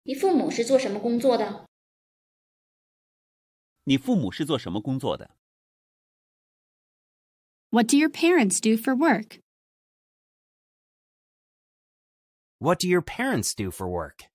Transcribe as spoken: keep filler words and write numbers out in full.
你父母是做什么工作的？ 你父母是做什么工作的？ What do your parents do for work? What do your parents do for work?